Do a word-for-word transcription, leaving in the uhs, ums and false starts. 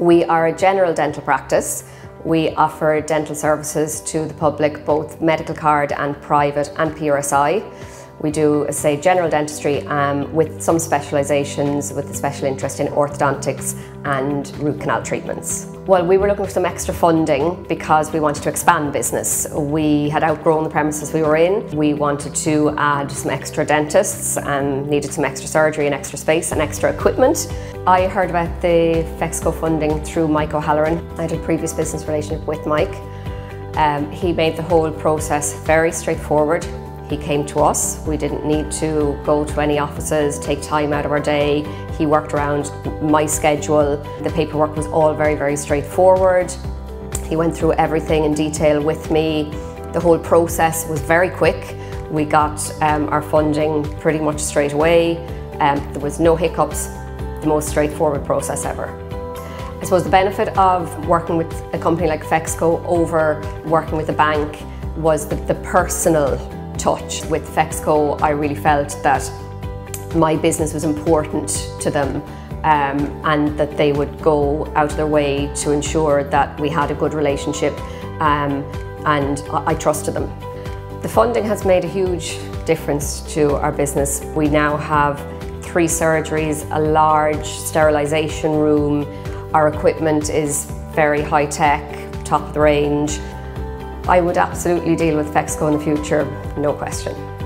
We are a general dental practice. We offer dental services to the public, both medical card and private and P R S I. We do, say, general dentistry um, with some specialisations with a special interest in orthodontics and root canal treatments. Well, we were looking for some extra funding because we wanted to expand business. We had outgrown the premises we were in. We wanted to add some extra dentists and needed some extra surgery and extra space and extra equipment. I heard about the FEXCO funding through Mike O'Halloran. I had a previous business relationship with Mike. Um, he made the whole process very straightforward. He came to us. We didn't need to go to any offices, take time out of our day. He worked around my schedule. The paperwork was all very, very straightforward. He went through everything in detail with me. The whole process was very quick. We got um, our funding pretty much straight away. Um, there was no hiccups, the most straightforward process ever. I suppose the benefit of working with a company like FEXCO over working with a bank was the, the personal touch. With FEXCO, I really felt that my business was important to them um, and that they would go out of their way to ensure that we had a good relationship um, and I trusted them. The funding has made a huge difference to our business. We now have three surgeries, a large sterilisation room. Our equipment is very high tech, top of the range. I would absolutely deal with FEXCO in the future, no question.